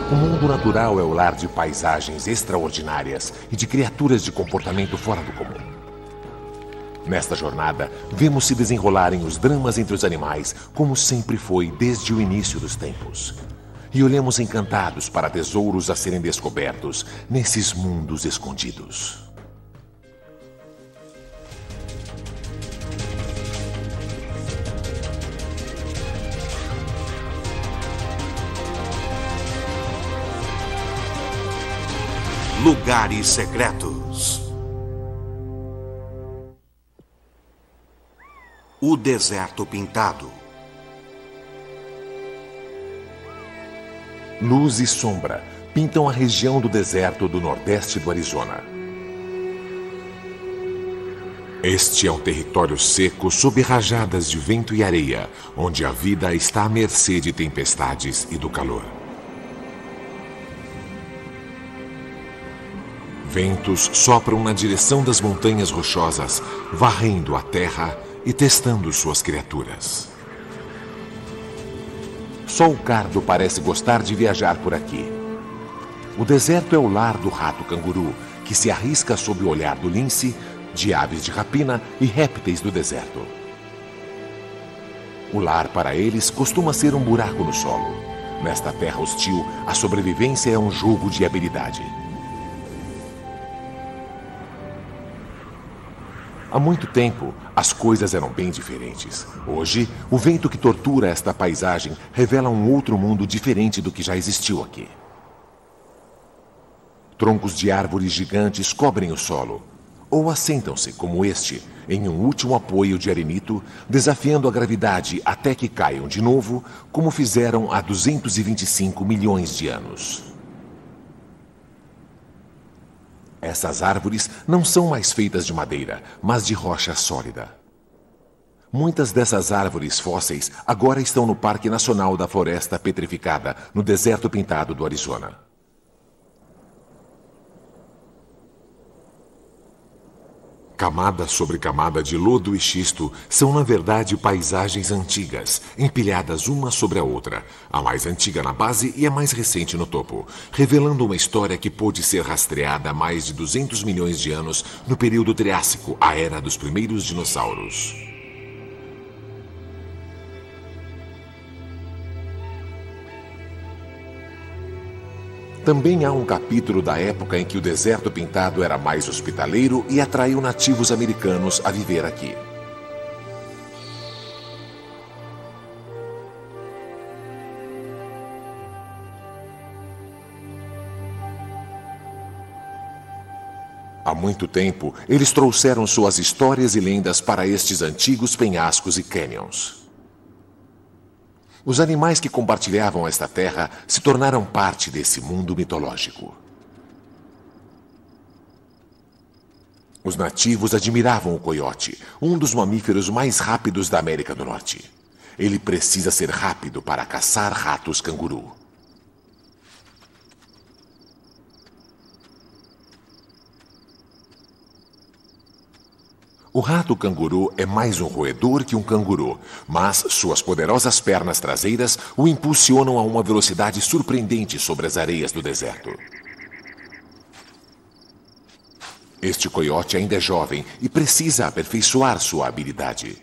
O mundo natural é o lar de paisagens extraordinárias e de criaturas de comportamento fora do comum. Nesta jornada, vemos se desenrolarem os dramas entre os animais, como sempre foi desde o início dos tempos. E olhamos encantados para tesouros a serem descobertos nesses mundos escondidos. Lugares secretos. O deserto pintado. Luz e sombra pintam a região do deserto do nordeste do Arizona. Este é um território seco sob rajadas de vento e areia, onde a vida está à mercê de tempestades e do calor. Ventos sopram na direção das montanhas rochosas, varrendo a terra e testando suas criaturas. Só o cardo parece gostar de viajar por aqui. O deserto é o lar do rato canguru, que se arrisca sob o olhar do lince, de aves de rapina e répteis do deserto. O lar para eles costuma ser um buraco no solo. Nesta terra hostil, a sobrevivência é um jogo de habilidade. Há muito tempo, as coisas eram bem diferentes. Hoje, o vento que tortura esta paisagem revela um outro mundo diferente do que já existiu aqui. Troncos de árvores gigantes cobrem o solo, ou assentam-se, como este, em um último apoio de arenito, desafiando a gravidade até que caiam de novo, como fizeram há 225 milhões de anos. Essas árvores não são mais feitas de madeira, mas de rocha sólida. Muitas dessas árvores fósseis agora estão no Parque Nacional da Floresta Petrificada, no Deserto Pintado do Arizona. Camada sobre camada de lodo e xisto são, na verdade, paisagens antigas, empilhadas uma sobre a outra, a mais antiga na base e a mais recente no topo, revelando uma história que pôde ser rastreada há mais de 200 milhões de anos no período Triássico, a era dos primeiros dinossauros. Também há um capítulo da época em que o deserto pintado era mais hospitaleiro e atraiu nativos americanos a viver aqui. Há muito tempo, eles trouxeram suas histórias e lendas para estes antigos penhascos e cânions. Os animais que compartilhavam esta terra se tornaram parte desse mundo mitológico. Os nativos admiravam o coiote, um dos mamíferos mais rápidos da América do Norte. Ele precisa ser rápido para caçar ratos canguru. O rato canguru é mais um roedor que um canguru, mas suas poderosas pernas traseiras o impulsionam a uma velocidade surpreendente sobre as areias do deserto. Este coiote ainda é jovem e precisa aperfeiçoar sua habilidade.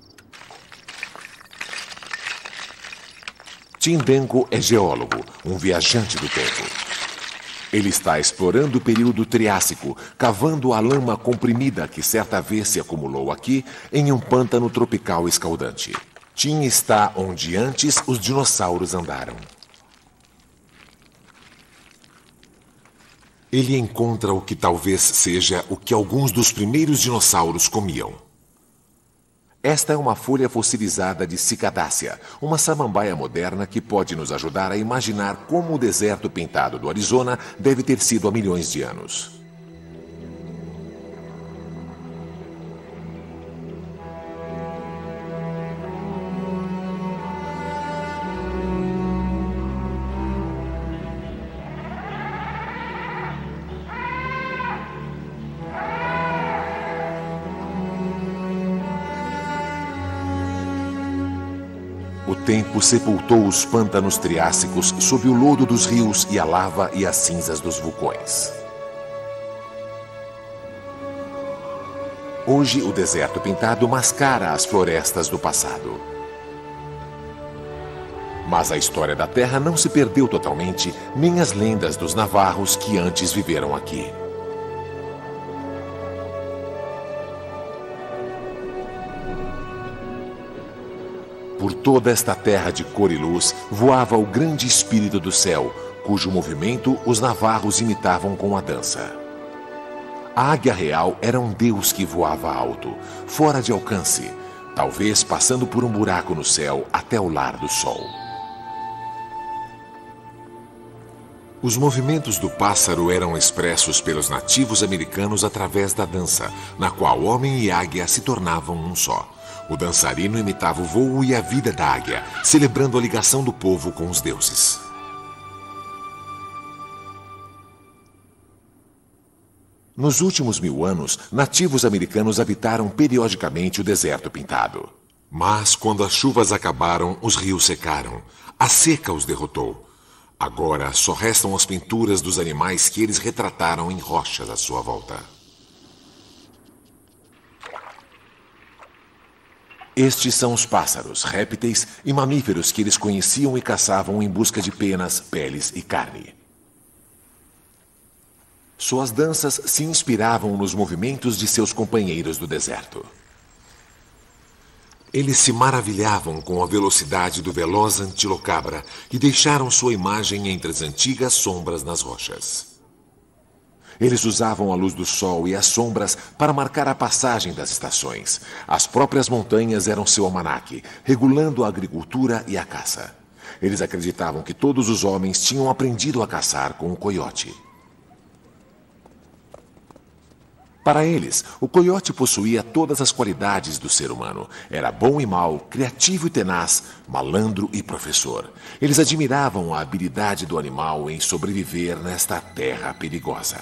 Tim Danko é geólogo, um viajante do tempo. Ele está explorando o período Triássico, cavando a lama comprimida que certa vez se acumulou aqui em um pântano tropical escaldante. Tim está onde antes os dinossauros andaram. Ele encontra o que talvez seja o que alguns dos primeiros dinossauros comiam. Esta é uma folha fossilizada de cicadácea, uma samambaia moderna que pode nos ajudar a imaginar como o deserto pintado do Arizona deve ter sido há milhões de anos. O tempo sepultou os pântanos triássicos sob o lodo dos rios e a lava e as cinzas dos vulcões. Hoje, o deserto pintado mascara as florestas do passado. Mas a história da Terra não se perdeu totalmente, nem as lendas dos navarros que antes viveram aqui. Por toda esta terra de cor e luz voava o grande espírito do céu, cujo movimento os navarros imitavam com a dança. A águia real era um deus que voava alto, fora de alcance, talvez passando por um buraco no céu até o lar do sol. Os movimentos do pássaro eram expressos pelos nativos americanos através da dança, na qual homem e águia se tornavam um só. O dançarino imitava o voo e a vida da águia, celebrando a ligação do povo com os deuses. Nos últimos 1000 anos, nativos americanos habitaram periodicamente o deserto pintado. Mas, quando as chuvas acabaram, os rios secaram. A seca os derrotou. Agora, só restam as pinturas dos animais que eles retrataram em rochas à sua volta. Estes são os pássaros, répteis e mamíferos que eles conheciam e caçavam em busca de penas, peles e carne. Suas danças se inspiravam nos movimentos de seus companheiros do deserto. Eles se maravilhavam com a velocidade do veloz antilocabra e deixaram sua imagem entre as antigas sombras nas rochas. Eles usavam a luz do sol e as sombras para marcar a passagem das estações. As próprias montanhas eram seu almanaque, regulando a agricultura e a caça. Eles acreditavam que todos os homens tinham aprendido a caçar com o coiote. Para eles, o coiote possuía todas as qualidades do ser humano. Era bom e mau, criativo e tenaz, malandro e professor. Eles admiravam a habilidade do animal em sobreviver nesta terra perigosa.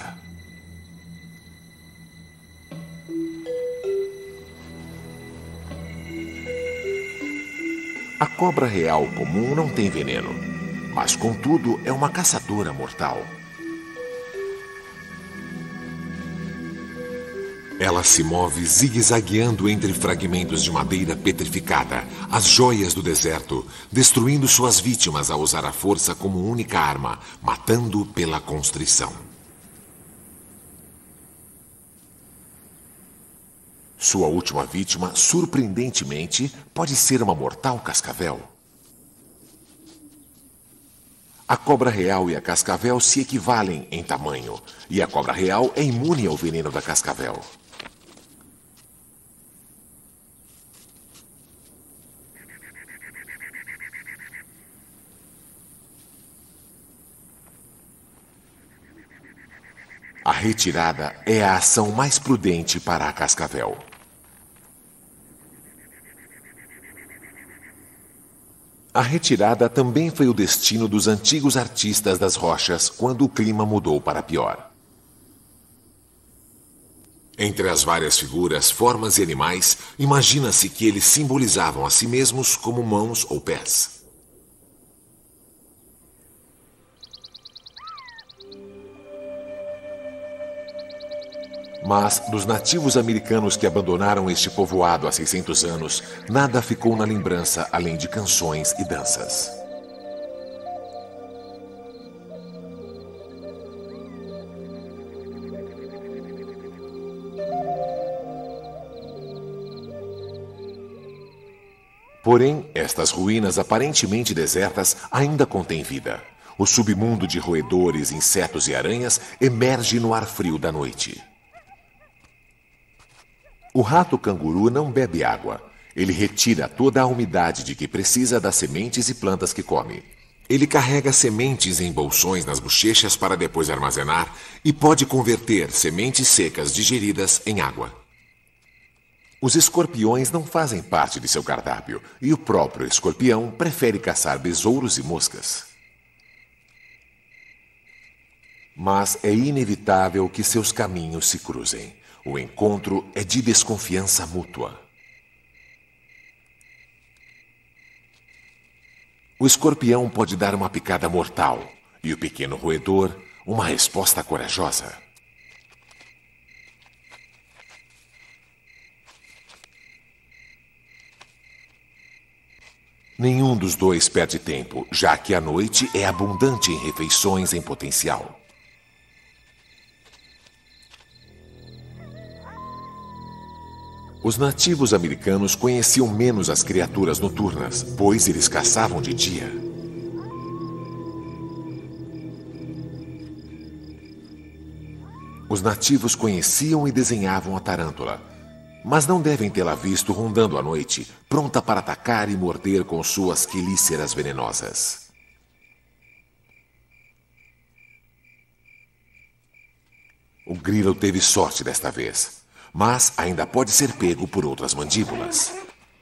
A cobra real comum não tem veneno, mas, contudo, é uma caçadora mortal. Ela se move zigue-zagueando entre fragmentos de madeira petrificada, as joias do deserto, destruindo suas vítimas ao usar a força como única arma, matando pela constrição. Sua última vítima, surpreendentemente, pode ser uma mortal cascavel. A cobra real e a cascavel se equivalem em tamanho, e a cobra real é imune ao veneno da cascavel. A retirada é a ação mais prudente para a cascavel. A retirada também foi o destino dos antigos artistas das rochas quando o clima mudou para pior. Entre as várias figuras, formas e animais, imagina-se que eles simbolizavam a si mesmos como mãos ou pés. Mas, dos nativos americanos que abandonaram este povoado há 600 anos, nada ficou na lembrança além de canções e danças. Porém, estas ruínas aparentemente desertas ainda contêm vida. O submundo de roedores, insetos e aranhas emerge no ar frio da noite. O rato canguru não bebe água. Ele retira toda a umidade de que precisa das sementes e plantas que come. Ele carrega sementes em bolsões nas bochechas para depois armazenar e pode converter sementes secas digeridas em água. Os escorpiões não fazem parte de seu cardápio e o próprio escorpião prefere caçar besouros e moscas. Mas é inevitável que seus caminhos se cruzem. O encontro é de desconfiança mútua. O escorpião pode dar uma picada mortal e o pequeno roedor uma resposta corajosa. Nenhum dos dois perde tempo, já que a noite é abundante em refeições em potencial. Os nativos americanos conheciam menos as criaturas noturnas, pois eles caçavam de dia. Os nativos conheciam e desenhavam a tarântula, mas não devem tê-la visto rondando à noite, pronta para atacar e morder com suas quelíceras venenosas. O grilo teve sorte desta vez, mas ainda pode ser pego por outras mandíbulas.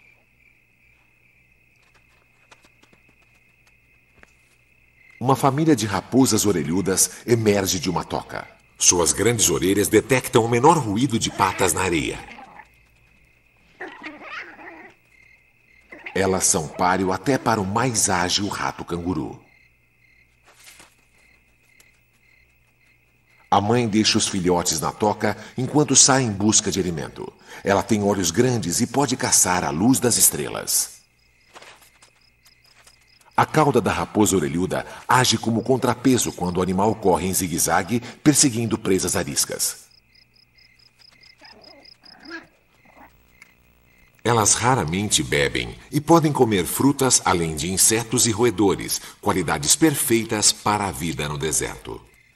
Uma família de raposas orelhudas emerge de uma toca. Suas grandes orelhas detectam o menor ruído de patas na areia. Elas são páreo até para o mais ágil rato-canguru. A mãe deixa os filhotes na toca enquanto sai em busca de alimento. Ela tem olhos grandes e pode caçar à luz das estrelas. A cauda da raposa orelhuda age como contrapeso quando o animal corre em zigue-zague, perseguindo presas ariscas. Elas raramente bebem e podem comer frutas além de insetos e roedores, qualidades perfeitas para a vida no deserto.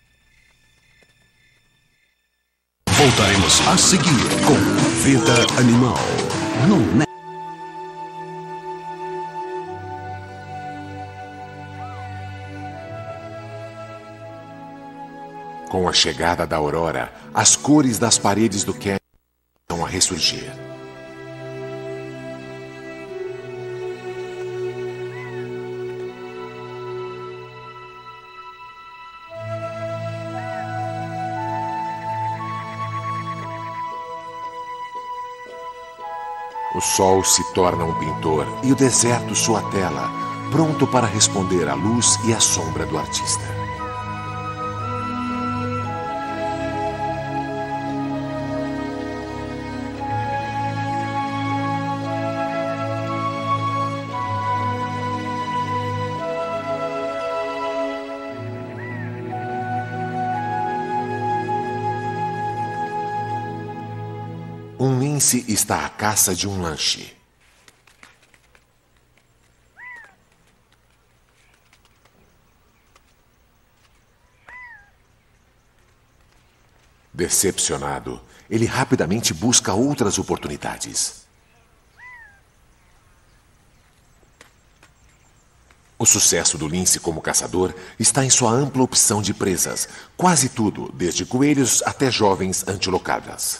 Voltaremos a seguir com Vida Animal no Net. Com a chegada da aurora, as cores das paredes do canyon começam a ressurgir. O sol se torna um pintor e o deserto sua tela, pronto para responder à luz e à sombra do artista. Um lince está à caça de um lanche. Decepcionado, ele rapidamente busca outras oportunidades. O sucesso do lince como caçador está em sua ampla opção de presas, quase tudo, desde coelhos até jovens antilocavas.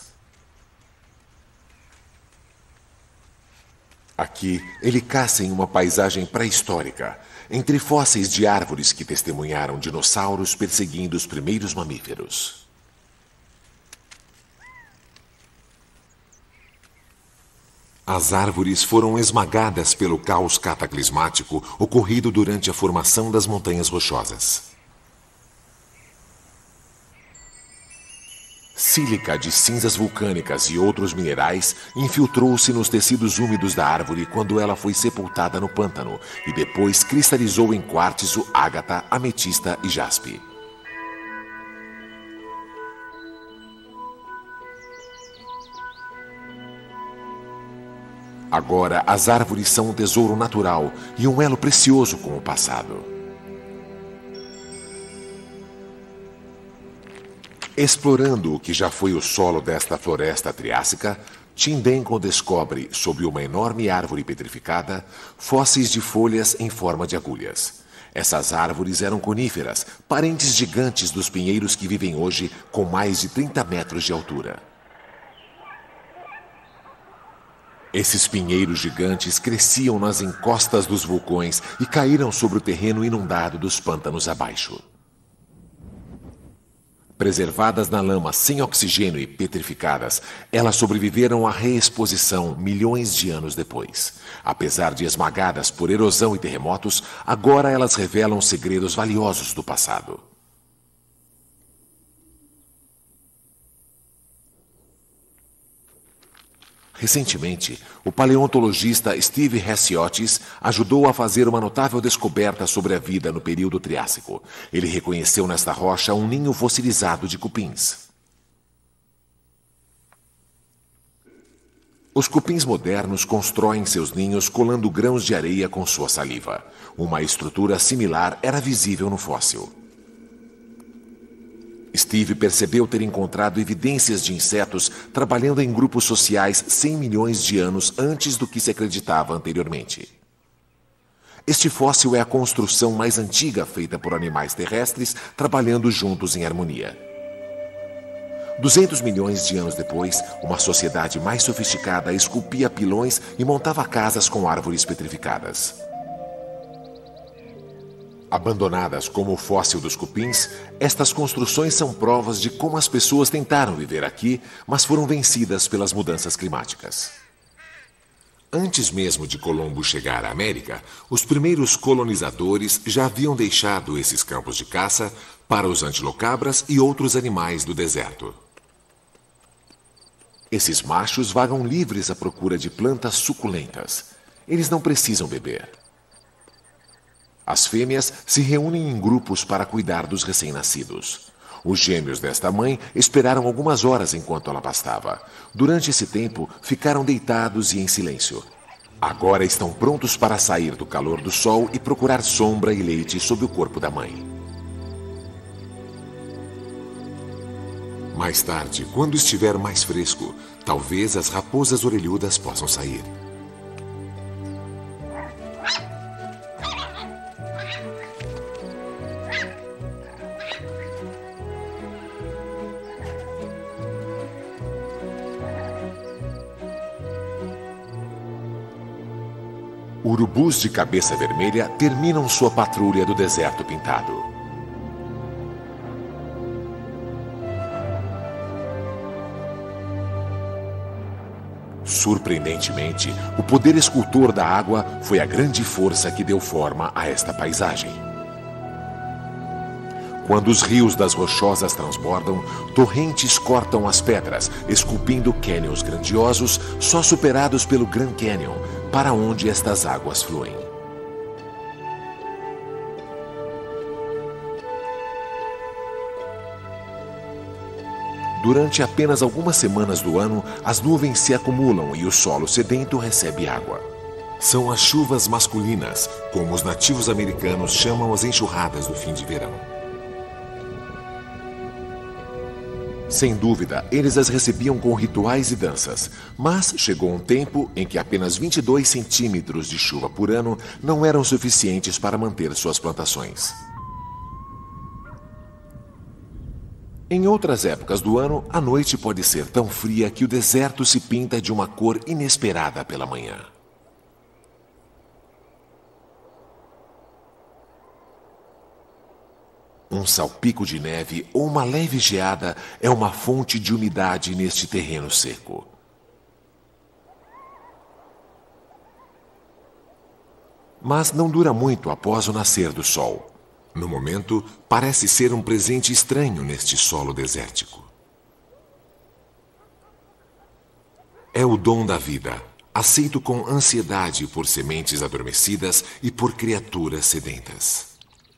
Aqui, ele caça em uma paisagem pré-histórica, entre fósseis de árvores que testemunharam dinossauros perseguindo os primeiros mamíferos. As árvores foram esmagadas pelo caos cataclismático ocorrido durante a formação das montanhas rochosas. Sílica de cinzas vulcânicas e outros minerais infiltrou-se nos tecidos úmidos da árvore quando ela foi sepultada no pântano e depois cristalizou em quartzo, ágata, ametista e jaspe. Agora, as árvores são um tesouro natural e um elo precioso com o passado. Explorando o que já foi o solo desta floresta triássica, Tim Denko descobre, sob uma enorme árvore petrificada, fósseis de folhas em forma de agulhas. Essas árvores eram coníferas, parentes gigantes dos pinheiros que vivem hoje com mais de 30 metros de altura. Esses pinheiros gigantes cresciam nas encostas dos vulcões e caíram sobre o terreno inundado dos pântanos abaixo. Preservadas na lama sem oxigênio e petrificadas, elas sobreviveram à reexposição milhões de anos depois. Apesar de esmagadas por erosão e terremotos, agora elas revelam segredos valiosos do passado. Recentemente, o paleontologista Steve Hessiotis ajudou a fazer uma notável descoberta sobre a vida no período Triássico. Ele reconheceu nesta rocha um ninho fossilizado de cupins. Os cupins modernos constroem seus ninhos colando grãos de areia com sua saliva. Uma estrutura similar era visível no fóssil. Steve percebeu ter encontrado evidências de insetos trabalhando em grupos sociais 100 milhões de anos antes do que se acreditava anteriormente. Este fóssil é a construção mais antiga feita por animais terrestres trabalhando juntos em harmonia. 200 milhões de anos depois, uma sociedade mais sofisticada esculpia pilões e montava casas com árvores petrificadas. Abandonadas como o fóssil dos cupins, estas construções são provas de como as pessoas tentaram viver aqui, mas foram vencidas pelas mudanças climáticas. Antes mesmo de Colombo chegar à América, os primeiros colonizadores já haviam deixado esses campos de caça para os antilocabras e outros animais do deserto. Esses machos vagam livres à procura de plantas suculentas. Eles não precisam beber. As fêmeas se reúnem em grupos para cuidar dos recém-nascidos. Os gêmeos desta mãe esperaram algumas horas enquanto ela pastava. Durante esse tempo, ficaram deitados e em silêncio. Agora estão prontos para sair do calor do sol e procurar sombra e leite sob o corpo da mãe. Mais tarde, quando estiver mais fresco, talvez as raposas orelhudas possam sair. Urubus de cabeça vermelha terminam sua patrulha do deserto pintado. Surpreendentemente, o poder escultor da água foi a grande força que deu forma a esta paisagem. Quando os rios das rochosas transbordam, torrentes cortam as pedras, esculpindo cânions grandiosos, só superados pelo Grand Canyon, para onde estas águas fluem. Durante apenas algumas semanas do ano, as nuvens se acumulam e o solo sedento recebe água. São as chuvas masculinas, como os nativos americanos chamam as enxurradas do fim de verão. Sem dúvida, eles as recebiam com rituais e danças, mas chegou um tempo em que apenas 22 centímetros de chuva por ano não eram suficientes para manter suas plantações. Em outras épocas do ano, a noite pode ser tão fria que o deserto se pinta de uma cor inesperada pela manhã. Um salpico de neve ou uma leve geada é uma fonte de umidade neste terreno seco. Mas não dura muito após o nascer do sol. No momento, parece ser um presente estranho neste solo desértico. É o dom da vida, aceito com ansiedade por sementes adormecidas e por criaturas sedentas.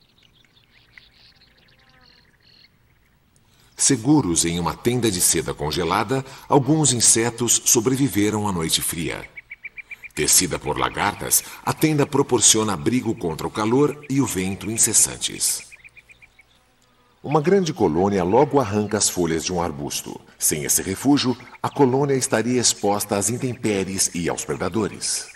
Seguros em uma tenda de seda congelada, alguns insetos sobreviveram à noite fria. Tecida por lagartas, a tenda proporciona abrigo contra o calor e o vento incessantes. Uma grande colônia logo arranca as folhas de um arbusto. Sem esse refúgio, a colônia estaria exposta às intempéries e aos predadores.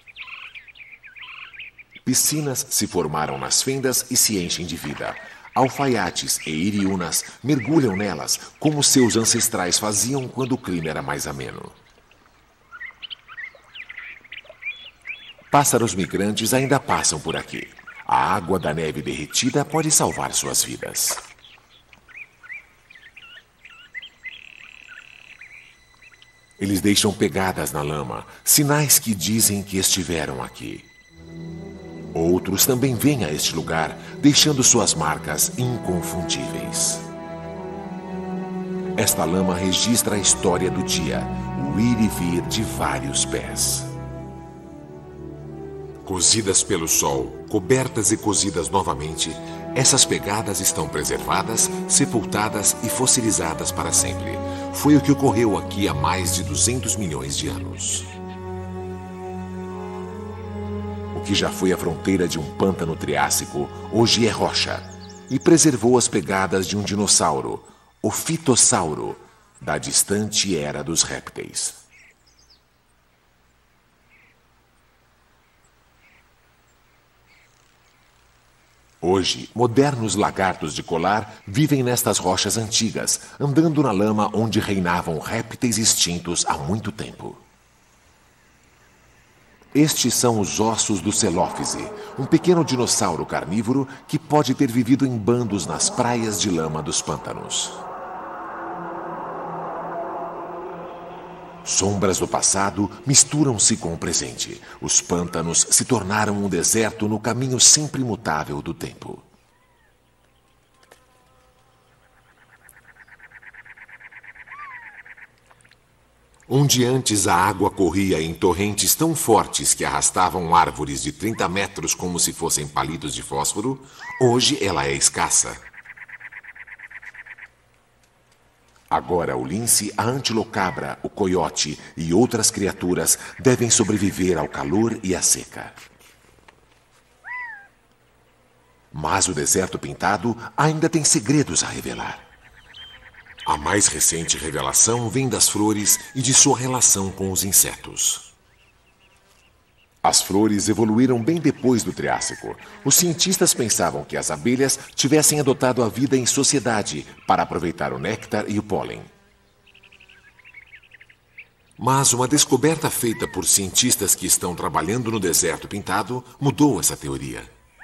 Piscinas se formaram nas fendas e se enchem de vida. Alfaiates e iriúnas mergulham nelas, como seus ancestrais faziam quando o clima era mais ameno. Pássaros migrantes ainda passam por aqui. A água da neve derretida pode salvar suas vidas. Eles deixam pegadas na lama, sinais que dizem que estiveram aqui. Outros também vêm a este lugar, deixando suas marcas inconfundíveis. Esta lama registra a história do dia, o ir e vir de vários pés. Cozidas pelo sol, cobertas e cozidas novamente, essas pegadas estão preservadas, sepultadas e fossilizadas para sempre. Foi o que ocorreu aqui há mais de 200 milhões de anos. O que já foi a fronteira de um pântano triássico, hoje é rocha, e preservou as pegadas de um dinossauro, o fitossauro, da distante era dos répteis. Hoje, modernos lagartos de colar vivem nestas rochas antigas, andando na lama onde reinavam répteis extintos há muito tempo. Estes são os ossos do celófise, um pequeno dinossauro carnívoro que pode ter vivido em bandos nas praias de lama dos pântanos. Sombras do passado misturam-se com o presente. Os pântanos se tornaram um deserto no caminho sempre imutável do tempo. Onde antes a água corria em torrentes tão fortes que arrastavam árvores de 30 metros como se fossem palitos de fósforo, hoje ela é escassa. Agora o lince, a antilocabra, o coiote e outras criaturas devem sobreviver ao calor e à seca. Mas o deserto pintado ainda tem segredos a revelar. A mais recente revelação vem das flores e de sua relação com os insetos. As flores evoluíram bem depois do Triássico. Os cientistas pensavam que as abelhas tivessem adotado a vida em sociedade para aproveitar o néctar e o pólen. Mas uma descoberta feita por cientistas que estão trabalhando no deserto pintado mudou essa teoria.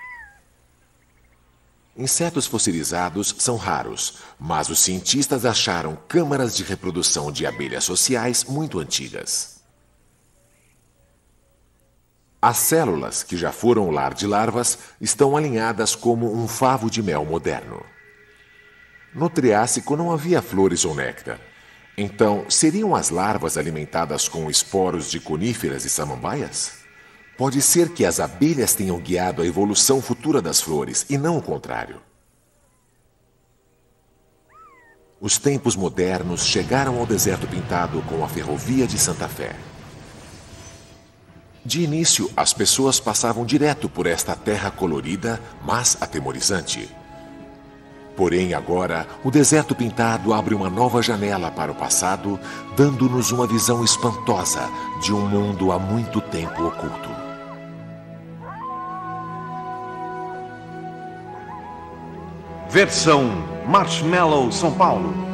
Insetos fossilizados são raros, mas os cientistas acharam câmaras de reprodução de abelhas sociais muito antigas. As células, que já foram o lar de larvas, estão alinhadas como um favo de mel moderno. No Triássico não havia flores ou néctar. Então, seriam as larvas alimentadas com esporos de coníferas e samambaias? Pode ser que as abelhas tenham guiado a evolução futura das flores, e não o contrário. Os tempos modernos chegaram ao deserto pintado com a ferrovia de Santa Fé. De início, as pessoas passavam direto por esta terra colorida, mas atemorizante. Porém, agora, o deserto pintado abre uma nova janela para o passado, dando-nos uma visão espantosa de um mundo há muito tempo oculto. Versão Marshmallow São Paulo.